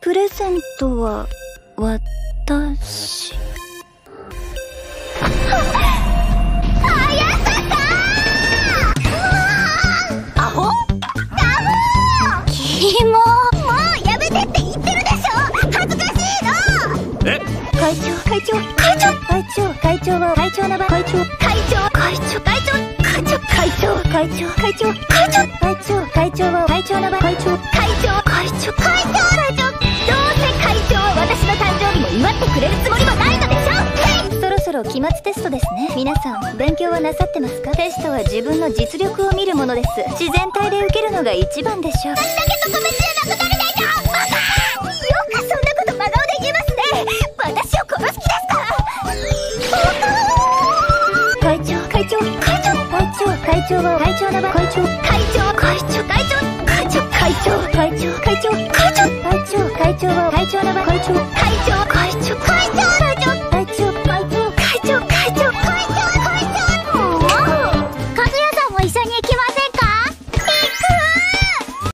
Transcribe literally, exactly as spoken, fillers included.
プレゼントは私。 アホ？ キモ。 もうやめてって言ってるでしょ。恥ずかしいの。 え？ 会長会長会長会長会長は会長の場。会長会長会長会長会長会長会長会長会長会長会長は会長の場。会長会長会長会長会長どうせ会長は私の誕生日も祝ってくれるつもりもないのでしょ。 そろそろ期末テストですね。皆さん勉強はなさってますか？テストは自分の実力を見るものです。自然体で受けるのが一番でしょう。 だけ特別じゃなくなりたいんだ。よくそんなこと真顔で言えますね。私を殺す気ですか？ 会長会長会長会長会長は会長の場。会長会長会長会長会長会長会長会長会長会長会長は会長の場。会長会長会